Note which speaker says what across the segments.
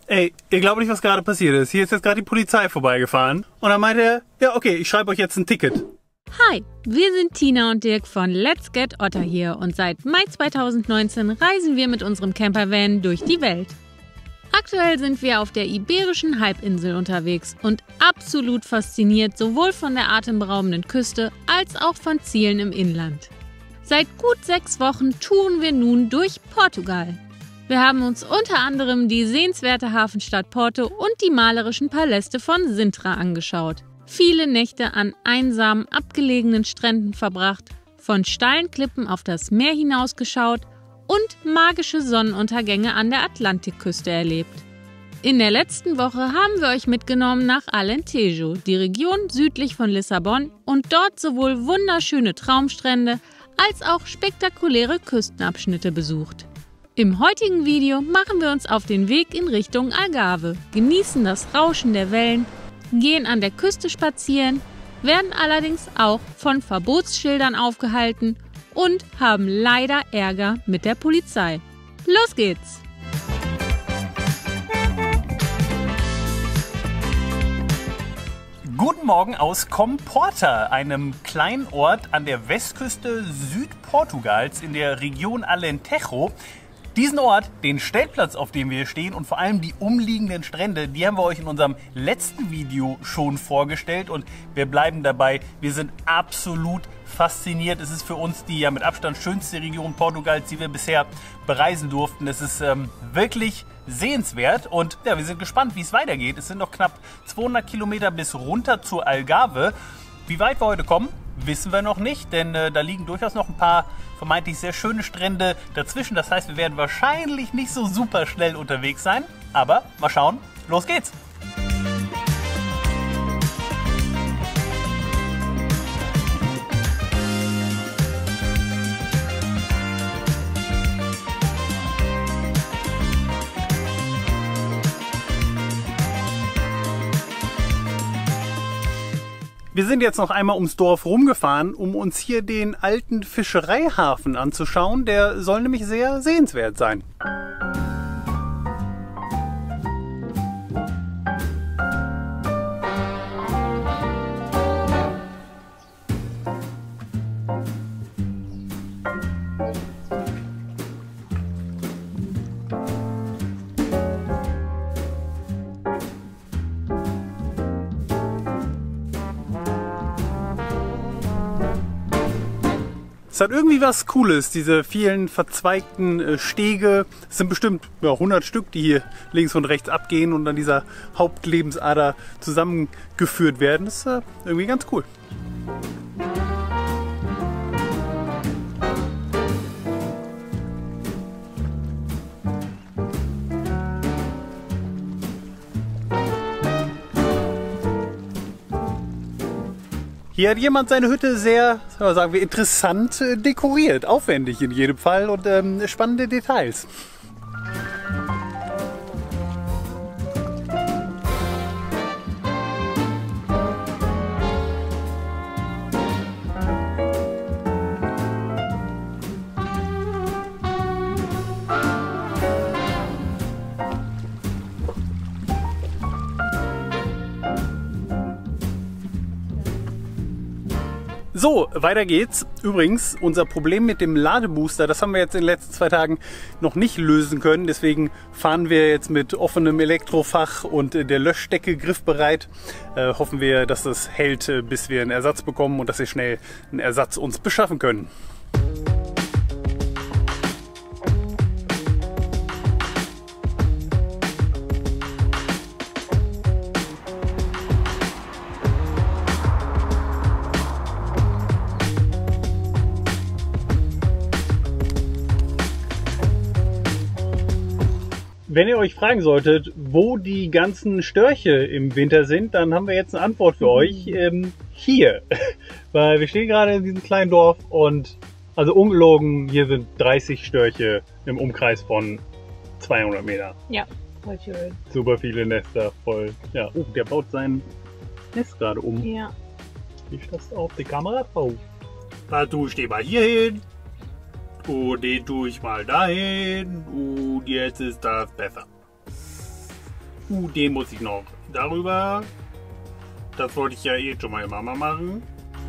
Speaker 1: Ey, ihr glaubt nicht, was gerade passiert ist. Hier ist jetzt gerade die Polizei vorbeigefahren. Und dann meinte er, ja okay, ich schreibe euch jetzt ein Ticket.
Speaker 2: Hi, wir sind Tina und Dirk von Let's Get Otter hier und seit Mai 2019 reisen wir mit unserem Campervan durch die Welt. Aktuell sind wir auf der Iberischen Halbinsel unterwegs und absolut fasziniert sowohl von der atemberaubenden Küste als auch von Zielen im Inland. Seit gut 6 Wochen touren wir nun durch Portugal. Wir haben uns unter anderem die sehenswerte Hafenstadt Porto und die malerischen Paläste von Sintra angeschaut. Viele Nächte an einsamen, abgelegenen Stränden verbracht, von steilen Klippen auf das Meer hinausgeschaut und magische Sonnenuntergänge an der Atlantikküste erlebt. In der letzten Woche haben wir euch mitgenommen nach Alentejo, die Region südlich von Lissabon, und dort sowohl wunderschöne Traumstrände als auch spektakuläre Küstenabschnitte besucht. Im heutigen Video machen wir uns auf den Weg in Richtung Algarve, genießen das Rauschen der Wellen, gehen an der Küste spazieren, werden allerdings auch von Verbotsschildern aufgehalten und haben leider Ärger mit der Polizei. Los geht's!
Speaker 1: Guten Morgen aus Comporta, einem kleinen Ort an der Westküste Südportugals in der Region Alentejo. Diesen Ort, den Stellplatz, auf dem wir hier stehen und vor allem die umliegenden Strände, die haben wir euch in unserem letzten Video schon vorgestellt und wir bleiben dabei. Wir sind absolut fasziniert. Es ist für uns die ja mit Abstand schönste Region Portugals, die wir bisher bereisen durften. Es ist wirklich sehenswert und ja, wir sind gespannt, wie es weitergeht. Es sind noch knapp 200 Kilometer bis runter zur Algarve. Wie weit wir heute kommen, wissen wir noch nicht, denn da liegen durchaus noch ein paar vermeintlich sehr schöne Strände dazwischen. Das heißt, wir werden wahrscheinlich nicht so super schnell unterwegs sein. Aber mal schauen, los geht's! Wir sind jetzt noch einmal ums Dorf rumgefahren, um uns hier den alten Fischereihafen anzuschauen. Der soll nämlich sehr sehenswert sein. Es hat irgendwie was Cooles, diese vielen verzweigten Stege. Es sind bestimmt 100 Stück, die hier links und rechts abgehen und an dieser Hauptlebensader zusammengeführt werden. Das ist irgendwie ganz cool. Hier hat jemand seine Hütte sehr, sagen wir, interessant dekoriert, aufwendig in jedem Fall und spannende Details. So, weiter geht's. Übrigens, unser Problem mit dem Ladebooster, das haben wir jetzt in den letzten 2 Tagen noch nicht lösen können. Deswegen fahren wir jetzt mit offenem Elektrofach und der Löschdecke griffbereit. Hoffen wir, dass das hält, bis wir einen Ersatz bekommen und dass wir schnell einen Ersatz uns beschaffen können. Wenn ihr euch fragen solltet, wo die ganzen Störche im Winter sind, dann haben wir jetzt eine Antwort für euch. Hier. Weil wir stehen gerade in diesem kleinen Dorf und, also ungelogen, hier sind 30 Störche im Umkreis von 200 Meter.
Speaker 2: Ja, voll schön.
Speaker 1: Super viele Nester, voll. Ja, der baut sein Nest gerade um.
Speaker 2: Ja.
Speaker 1: Ist das auf die Kamera drauf? Da tue ich den mal hier hin. Und den tue ich mal dahin. Und jetzt ist das besser. Den muss ich noch darüber. Das wollte ich ja eh schon mal Mama machen.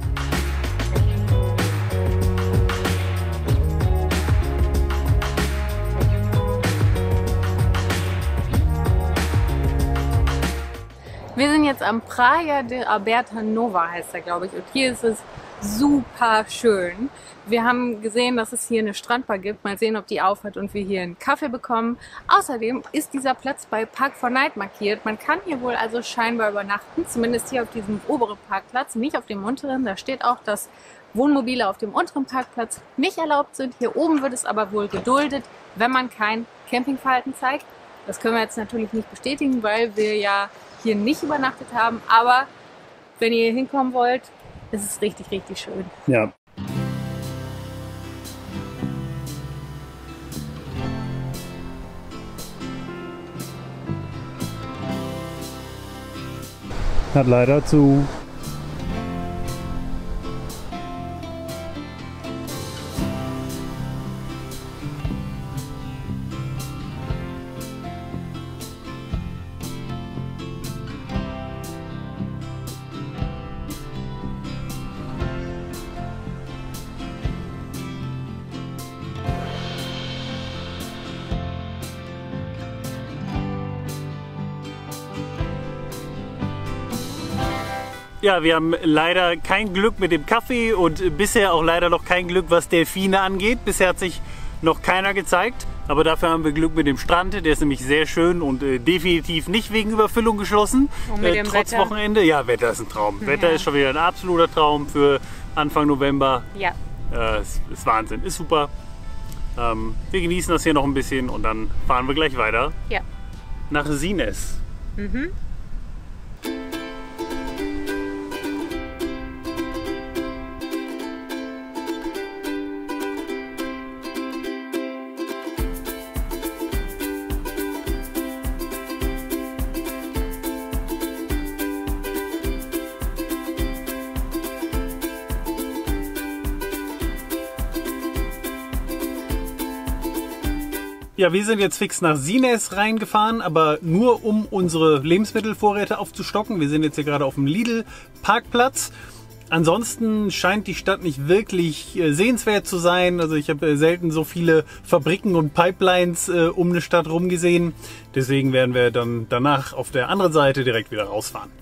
Speaker 2: Wir sind jetzt am Praia de Alberta Nova, heißt er, glaube ich. Und hier ist es super schön. Wir haben gesehen, dass es hier eine Strandbar gibt. Mal sehen, ob die aufhat und wir hier einen Kaffee bekommen. Außerdem ist dieser Platz bei Park 4 Night markiert. Man kann hier wohl also scheinbar übernachten, zumindest hier auf diesem oberen Parkplatz, nicht auf dem unteren. Da steht auch, dass Wohnmobile auf dem unteren Parkplatz nicht erlaubt sind. Hier oben wird es aber wohl geduldet, wenn man kein Campingverhalten zeigt. Das können wir jetzt natürlich nicht bestätigen, weil wir ja hier nicht übernachtet haben. Aber wenn ihr hier hinkommen wollt, ist es richtig, richtig schön.
Speaker 1: Ja. Hat leider zu. Ja, wir haben leider kein Glück mit dem Kaffee und bisher auch leider noch kein Glück, was Delfine angeht. Bisher hat sich noch keiner gezeigt, aber dafür haben wir Glück mit dem Strand. Der ist nämlich sehr schön und definitiv nicht wegen Überfüllung geschlossen.
Speaker 2: Und mit dem
Speaker 1: trotz
Speaker 2: Wetter?
Speaker 1: Wochenende. Ja, Wetter ist ein Traum.
Speaker 2: Ja.
Speaker 1: Wetter ist schon wieder ein absoluter Traum für Anfang November.
Speaker 2: Ja.
Speaker 1: Ist Wahnsinn, ist super. Wir genießen das hier noch ein bisschen und dann fahren wir gleich weiter
Speaker 2: Ja.
Speaker 1: nach Sines.
Speaker 2: Mhm.
Speaker 1: Ja, wir sind jetzt fix nach Sines reingefahren, aber nur um unsere Lebensmittelvorräte aufzustocken. Wir sind jetzt hier gerade auf dem Lidl-Parkplatz. Ansonsten scheint die Stadt nicht wirklich sehenswert zu sein. Also ich habe selten so viele Fabriken und Pipelines um eine Stadt rum gesehen. Deswegen werden wir dann danach auf der anderen Seite direkt wieder rausfahren.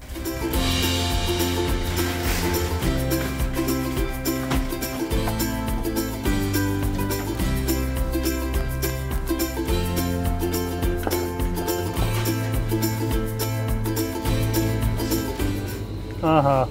Speaker 1: Aha.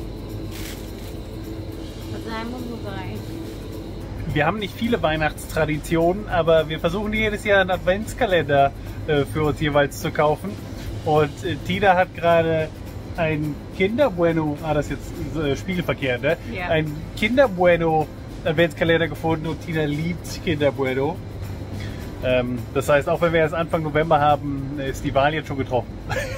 Speaker 1: Wir haben nicht viele Weihnachtstraditionen, aber wir versuchen jedes Jahr einen Adventskalender für uns jeweils zu kaufen. Und Tina hat gerade ein Kinder Bueno, das ist jetzt spiegelverkehrt, ne?
Speaker 2: Ja.
Speaker 1: Ein Kinder Bueno Adventskalender gefunden und Tina liebt Kinder Bueno. Das heißt, auch wenn wir erst Anfang November haben, ist die Wahl jetzt schon getroffen.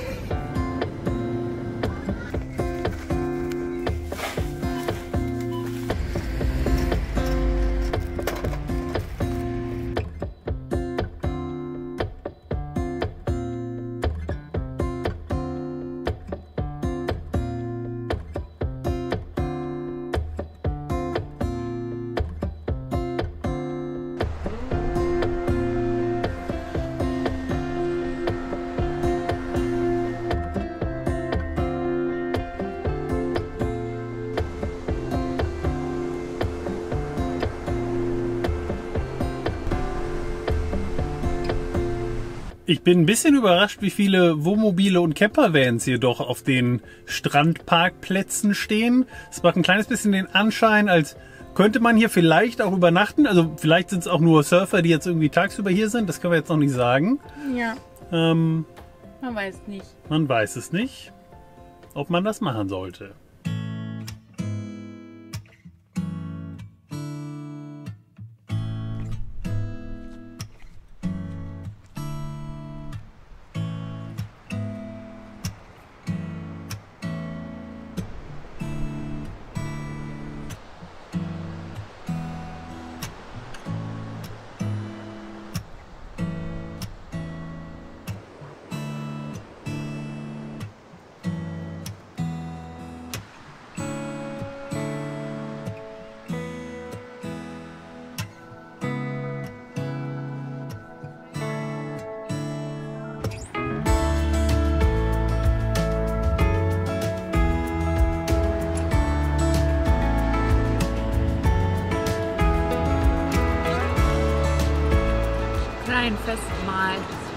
Speaker 1: Ich bin ein bisschen überrascht, wie viele Wohnmobile und Campervans hier doch auf den Strandparkplätzen stehen. Es macht ein kleines bisschen den Anschein, als könnte man hier vielleicht auch übernachten. Also vielleicht sind es auch nur Surfer, die jetzt irgendwie tagsüber hier sind. Das können wir jetzt noch nicht sagen.
Speaker 2: Ja. Man weiß nicht.
Speaker 1: Man weiß es nicht, ob man das machen sollte.
Speaker 2: Weinfestmahl.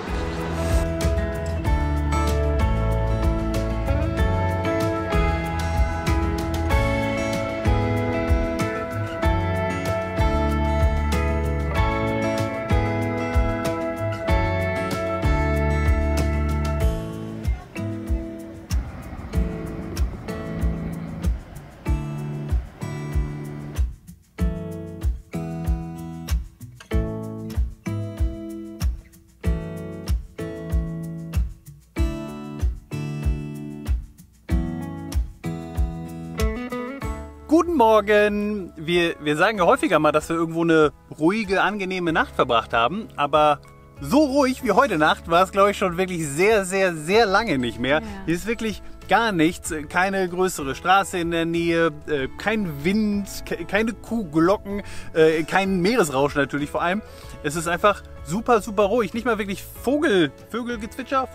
Speaker 1: Guten Morgen! Wir sagen ja häufiger mal, dass wir irgendwo eine ruhige, angenehme Nacht verbracht haben, aber so ruhig wie heute Nacht war es, glaube ich, schon wirklich sehr, sehr, sehr lange nicht mehr.
Speaker 2: Ja.
Speaker 1: Hier ist wirklich gar nichts, keine größere Straße in der Nähe, kein Wind, keine Kuhglocken, kein Meeresrauschen natürlich vor allem. Es ist einfach super, super ruhig. Nicht mal wirklich Vogelgezwitscher.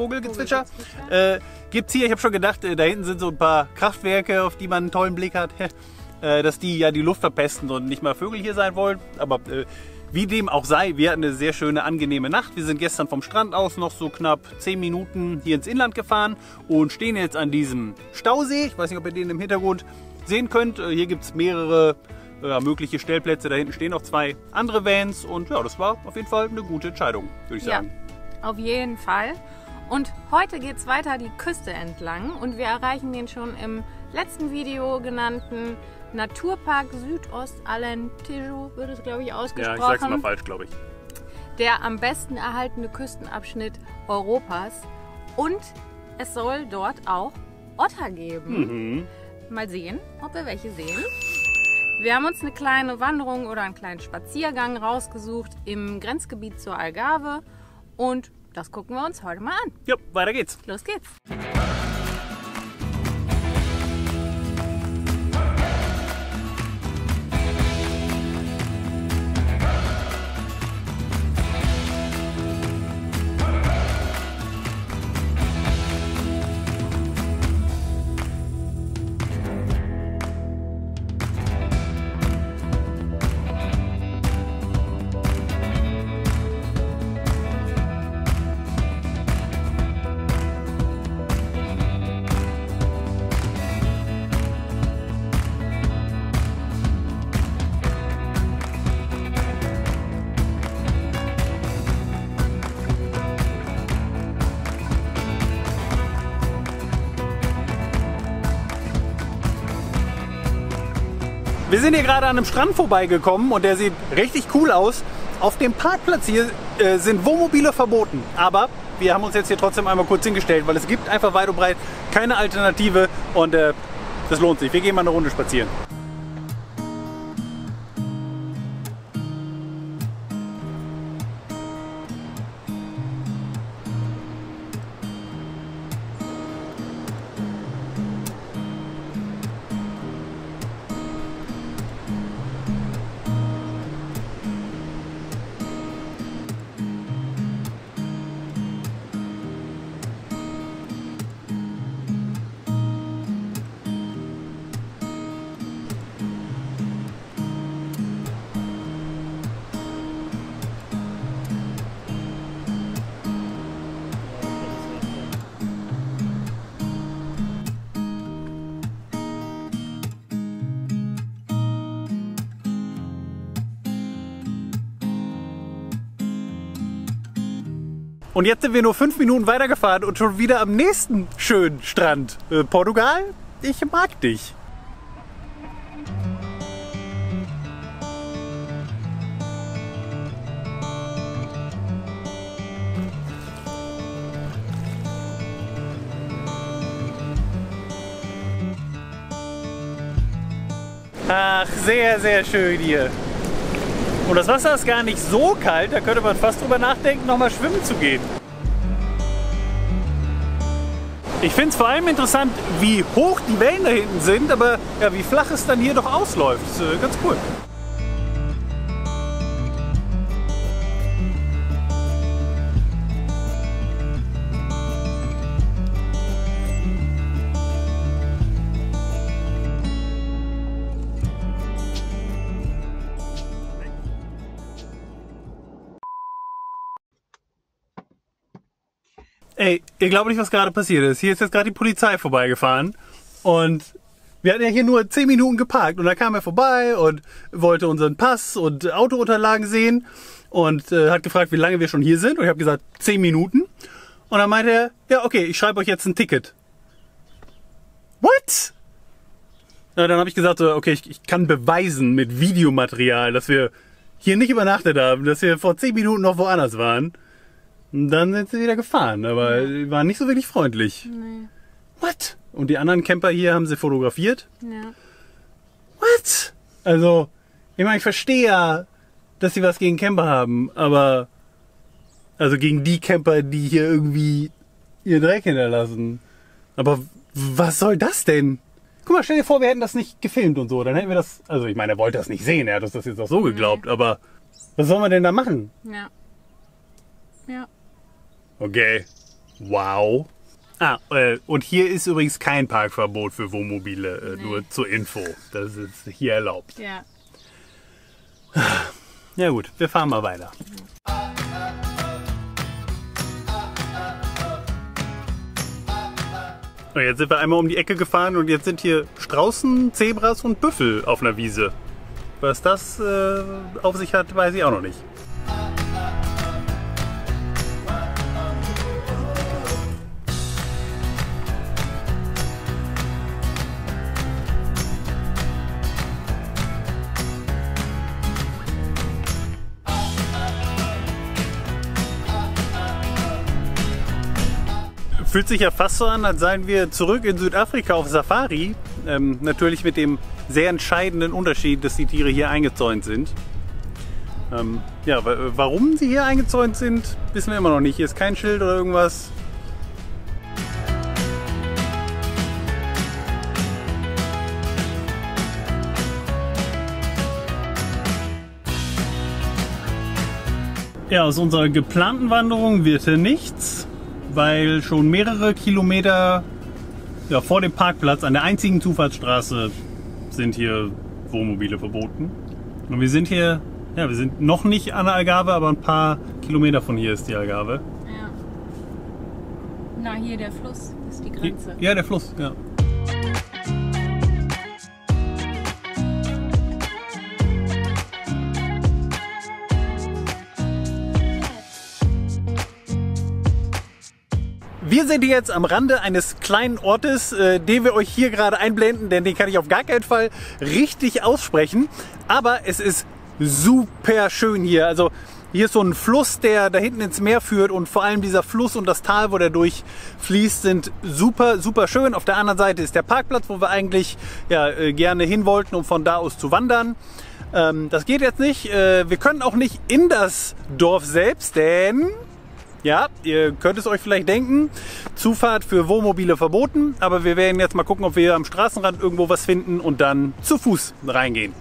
Speaker 1: Gibt's hier, ich habe schon gedacht, da hinten sind so ein paar Kraftwerke, auf die man einen tollen Blick hat, dass die ja die Luft verpesten und nicht mal Vögel hier sein wollen. Aber wie dem auch sei, wir hatten eine sehr schöne, angenehme Nacht. Wir sind gestern vom Strand aus noch so knapp 10 Minuten hier ins Inland gefahren und stehen jetzt an diesem Stausee. Ich weiß nicht, ob ihr den im Hintergrund sehen könnt. Hier gibt es mehrere mögliche Stellplätze. Da hinten stehen noch 2 andere Vans. Und ja, das war auf jeden Fall eine gute Entscheidung, würde ich sagen.
Speaker 2: Auf jeden Fall. Und heute geht es weiter die Küste entlang und wir erreichen den schon im letzten Video genannten Naturpark Südostalentejo, wird es glaube ich ausgesprochen.
Speaker 1: Ja, ich sag's mal falsch, glaube ich.
Speaker 2: Der am besten erhaltene Küstenabschnitt Europas. Und es soll dort auch Otter geben. Mal sehen, ob wir welche sehen. Wir haben uns eine kleine Wanderung oder einen kleinen Spaziergang rausgesucht im Grenzgebiet zur Algarve und das gucken wir uns heute mal an.
Speaker 1: Ja, weiter geht's.
Speaker 2: Los geht's.
Speaker 1: Wir sind hier gerade an einem Strand vorbeigekommen und der sieht richtig cool aus. Auf dem Parkplatz hier sind Wohnmobile verboten, aber wir haben uns jetzt hier trotzdem einmal kurz hingestellt, weil es gibt einfach weit und breit keine Alternative und das lohnt sich. Wir gehen mal eine Runde spazieren. Und jetzt sind wir nur 5 Minuten weitergefahren und schon wieder am nächsten schönen Strand. Portugal, ich mag dich. Ach, sehr, sehr schön hier. Und das Wasser ist gar nicht so kalt, da könnte man fast drüber nachdenken, nochmal schwimmen zu gehen. Ich finde es vor allem interessant, wie hoch die Wellen da hinten sind, aber ja, wie flach es dann hier doch ausläuft. Das ist ganz cool. Ey, ihr glaubt nicht, was gerade passiert ist. Hier ist jetzt gerade die Polizei vorbeigefahren und wir hatten ja hier nur 10 Minuten geparkt und da kam er vorbei und wollte unseren Pass und Autounterlagen sehen und hat gefragt, wie lange wir schon hier sind und ich habe gesagt 10 Minuten und dann meinte er, ja okay, ich schreibe euch jetzt ein Ticket. What? Ja, dann habe ich gesagt, so, okay, ich kann beweisen mit Videomaterial, dass wir hier nicht übernachtet haben, dass wir vor 10 Minuten noch woanders waren. Und dann sind sie wieder gefahren, aber die waren nicht so wirklich freundlich.
Speaker 2: Nee.
Speaker 1: What? Und die anderen Camper hier haben sie fotografiert?
Speaker 2: Ja.
Speaker 1: What? Also, ich meine, ich verstehe ja, dass sie was gegen Camper haben, aber also gegen die Camper, die hier irgendwie ihr Dreck hinterlassen. Aber was soll das denn? Guck mal, stell dir vor, wir hätten das nicht gefilmt und so. Dann hätten wir das, also ich meine, er wollte das nicht sehen, er hat uns das jetzt auch so geglaubt, aber was soll man denn da machen?
Speaker 2: Ja. Ja.
Speaker 1: Okay. Wow. Und hier ist übrigens kein Parkverbot für Wohnmobile, nur zur Info. Das ist hier erlaubt.
Speaker 2: Ja.
Speaker 1: Ja gut, wir fahren mal weiter. Und jetzt sind wir einmal um die Ecke gefahren und jetzt sind hier Straußen, Zebras und Büffel auf einer Wiese. Was das auf sich hat, weiß ich auch noch nicht. Fühlt sich ja fast so an, als seien wir zurück in Südafrika auf Safari. Natürlich mit dem sehr entscheidenden Unterschied, dass die Tiere hier eingezäunt sind. Ja, warum sie hier eingezäunt sind, wissen wir immer noch nicht. Hier ist kein Schild oder irgendwas. Ja, aus unserer geplanten Wanderung wird hier nichts, weil schon mehrere Kilometer vor dem Parkplatz an der einzigen Zufahrtsstraße sind hier Wohnmobile verboten. Und wir sind hier, wir sind noch nicht an der Algarve, aber ein paar Kilometer von hier ist die Algarve.
Speaker 2: Ja. Na, hier der Fluss ist die Grenze.
Speaker 1: Ja, der Fluss, ja. Wir sind jetzt am Rande eines kleinen Ortes, den wir euch hier gerade einblenden, denn den kann ich auf gar keinen Fall richtig aussprechen. Aber es ist super schön hier. Also hier ist so ein Fluss, der da hinten ins Meer führt und vor allem dieser Fluss und das Tal, wo der durchfließt, sind super, super schön. Auf der anderen Seite ist der Parkplatz, wo wir eigentlich gerne hin wollten, um von da aus zu wandern. Das geht jetzt nicht. Wir können auch nicht in das Dorf selbst, denn... Ja, ihr könnt es euch vielleicht denken, Zufahrt für Wohnmobile verboten, aber wir werden jetzt mal gucken, ob wir hier am Straßenrand irgendwo was finden und dann zu Fuß reingehen.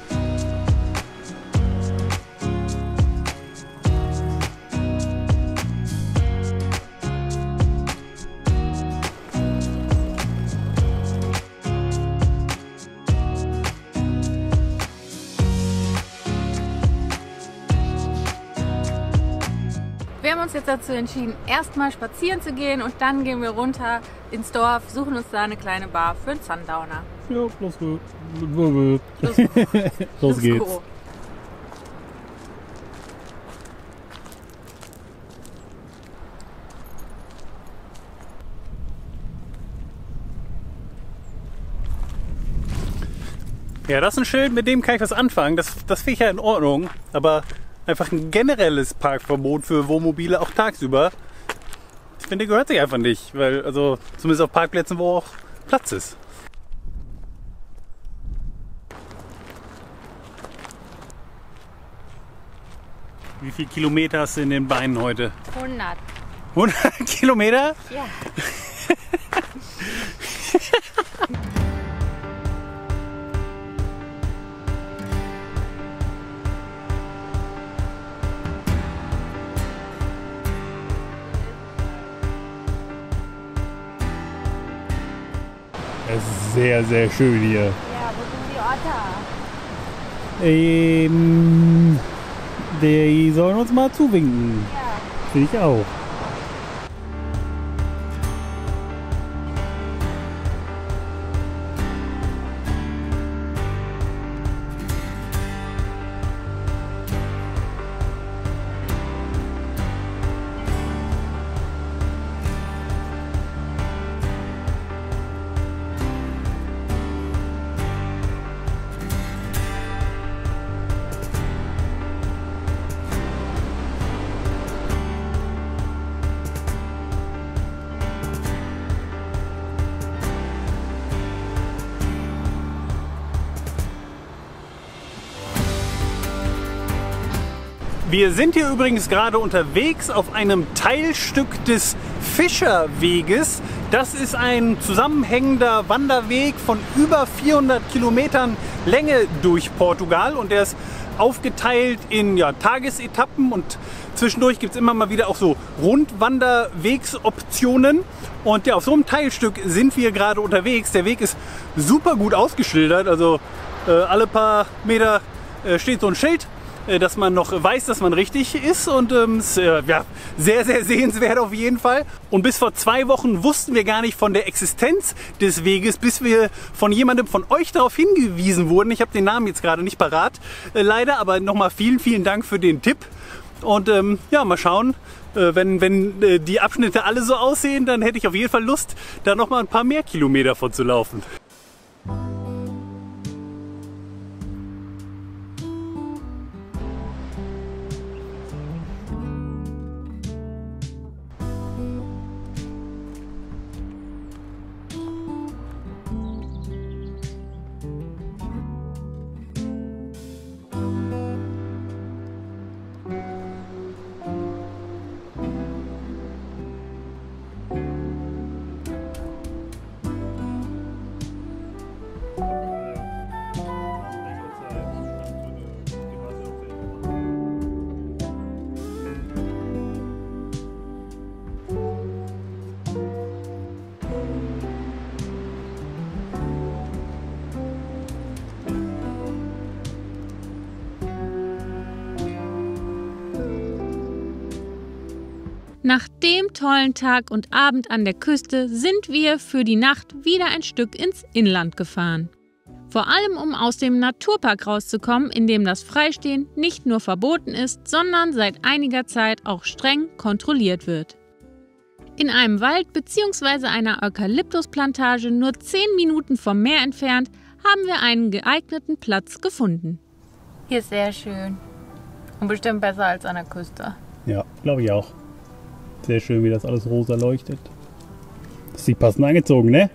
Speaker 2: Wir haben uns jetzt dazu entschieden, erstmal spazieren zu gehen und dann gehen wir runter ins Dorf, suchen uns da eine kleine Bar für einen Sundowner.
Speaker 1: Ja, los geht's.
Speaker 2: Go.
Speaker 1: Ja, das ist ein Schild, mit dem kann ich was anfangen. Das finde ich ja in Ordnung, aber einfach ein generelles Parkverbot für Wohnmobile auch tagsüber. Ich finde, gehört sich einfach nicht, weil, also zumindest auf Parkplätzen, wo auch Platz ist. Wie viele Kilometer hast du in den Beinen heute?
Speaker 2: 100.
Speaker 1: 100 Kilometer?
Speaker 2: Ja.
Speaker 1: Es ist sehr, sehr schön hier.
Speaker 2: Ja, wo sind die Otter?
Speaker 1: Die sollen uns mal zuwinken.
Speaker 2: Ja.
Speaker 1: Finde ich auch. Wir sind hier übrigens gerade unterwegs auf einem Teilstück des Fischerweges. Das ist ein zusammenhängender Wanderweg von über 400 Kilometern Länge durch Portugal und der ist aufgeteilt in Tagesetappen und zwischendurch gibt es immer mal wieder auch so Rundwanderwegsoptionen. Und ja, auf so einem Teilstück sind wir gerade unterwegs. Der Weg ist super gut ausgeschildert, also alle paar Meter steht so ein Schild, dass man noch weiß, dass man richtig ist und sehr, sehr sehenswert auf jeden Fall. Und bis vor 2 Wochen wussten wir gar nicht von der Existenz des Weges, bis wir von jemandem von euch darauf hingewiesen wurden. Ich habe den Namen jetzt gerade nicht parat, leider, aber nochmal vielen Dank für den Tipp. Und ja, mal schauen, wenn die Abschnitte alle so aussehen, dann hätte ich auf jeden Fall Lust, da noch mal ein paar mehr Kilometer von zu laufen.
Speaker 2: Nach dem tollen Tag und Abend an der Küste sind wir für die Nacht wieder ein Stück ins Inland gefahren. Vor allem, um aus dem Naturpark rauszukommen, in dem das Freistehen nicht nur verboten ist, sondern seit einiger Zeit auch streng kontrolliert wird. In einem Wald bzw. einer Eukalyptusplantage nur 10 Minuten vom Meer entfernt, haben wir einen geeigneten Platz gefunden.
Speaker 3: Hier ist sehr schön und bestimmt besser als an der Küste.
Speaker 1: Ja, glaube ich auch. Sehr schön, wie das alles rosa leuchtet. Das ist die passend angezogen, ne?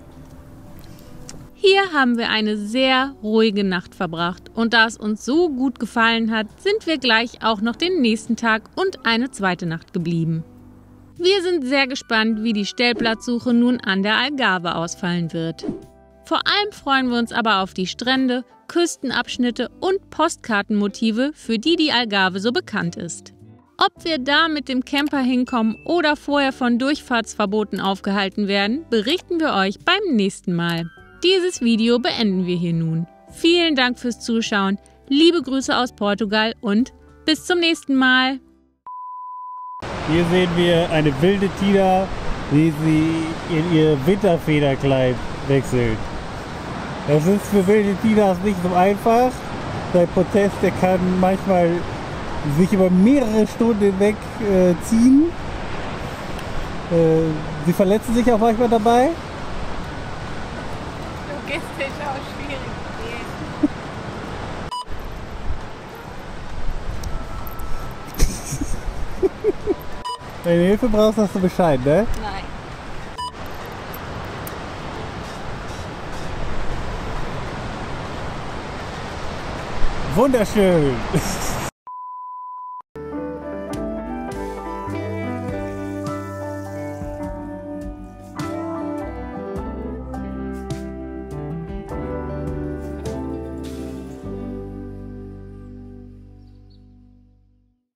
Speaker 2: Hier haben wir eine sehr ruhige Nacht verbracht und da es uns so gut gefallen hat, sind wir gleich auch noch den nächsten Tag und eine zweite Nacht geblieben. Wir sind sehr gespannt, wie die Stellplatzsuche nun an der Algarve ausfallen wird. Vor allem freuen wir uns aber auf die Strände, Küstenabschnitte und Postkartenmotive, für die die Algarve so bekannt ist. Ob wir da mit dem Camper hinkommen oder vorher von Durchfahrtsverboten aufgehalten werden, berichten wir euch beim nächsten Mal. Dieses Video beenden wir hier nun. Vielen Dank fürs Zuschauen, liebe Grüße aus Portugal und bis zum nächsten Mal.
Speaker 1: Hier sehen wir eine wilde Tina, wie sie in ihr Winterfederkleid wechselt. Das ist für wilde Tinas nicht so einfach. Der Protest, der kann manchmal sich über mehrere Stunden hinweg ziehen. Sie verletzen sich auch manchmal dabei.
Speaker 3: Logistisch auch schwierig.
Speaker 1: Wenn du Hilfe brauchst, hast du Bescheid, ne?
Speaker 3: Nein.
Speaker 1: Wunderschön!